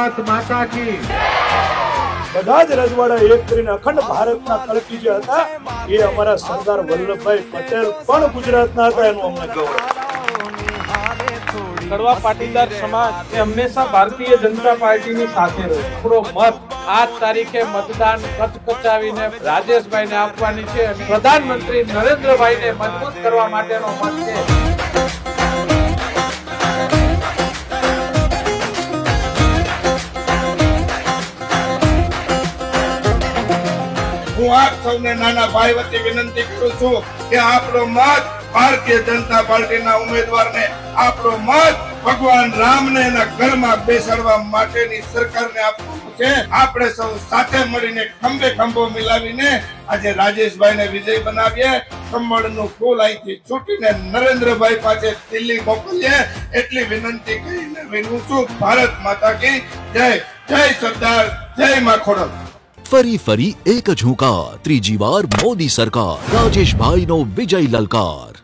भारत माता की। બધા જ રજવાડા એક કરીને અખંડ ભારતના કળકી જે હતા એ અમારા સરદાર વલ્લભભાઈ પટેલ પણ ગુજરાતના હતા, એનું અમને ગૌરવ। કડવા પાટીદાર સમાજ એ હંમેશા ભારતીય જનતા પાર્ટીની સાથે રહ્યો। આપણો મત 8 તારીખે મતદાન કચકચાવીને રાજેશભાઈને આપવાની છે અને પ્રધાનમંત્રી નરેન્દ્રભાઈને મજબૂત કરવા માટેનો મત છે। હું આપ સૌને નાના ભાઈ વતી વિનંતી કરું છું કે આપણો મત ભારતીય જનતા પાર્ટીના ઉમેદવારને, આપણો મત ભગવાન રામને એના ઘરમાં બેસાડવા માટેની સરકારને આપવાનું છે। આપણે સૌ સાથે મળીને ખંભે ખંભો મિલાવીને આજે રાજેશભાઈને વિજય બનાવીએ। કમળનું ફૂલ અહીંથી છૂટીને નરેન્દ્રભાઈ પાસે દિલ્હી મોકલીએ એટલી વિનંતી કરીને વિનું છું। ભારત માતા કી જય। જય સરદાર, જય મા ખોડલ। ફરી ફરી એક જ હુંકાર, ત્રીજી વાર મોદી સરકાર, રાજેશભાઈનો વિજય લલકાર।